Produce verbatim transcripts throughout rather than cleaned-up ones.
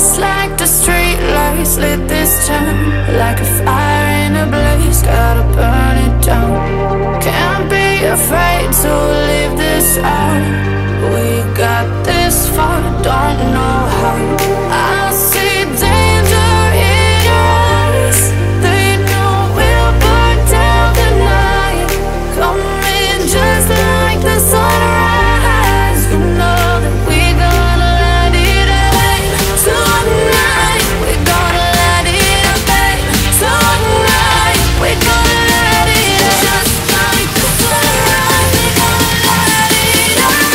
Just like the street lights lit this town, like a fire in a blaze, gotta burn it down. Can't be afraid to leave this out. We got this far, don't know how. I see danger in your eyes. They know we'll burn down the night. Coming just like the sunrise. You know that we gonna light it up tonight. We gonna light it up tonight. We gonna light it up just like the sunrise. We gonna light it up now.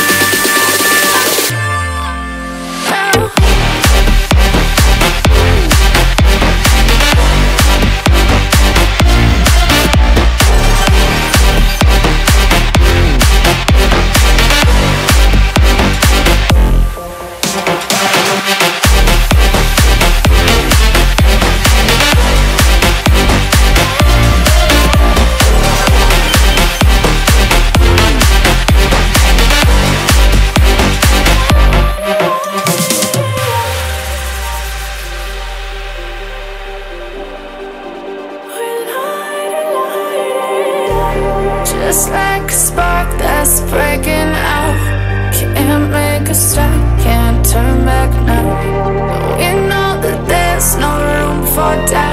Just like a spark that's breaking out. Can't make a stop, can't turn back now. We know that there's no room for doubt.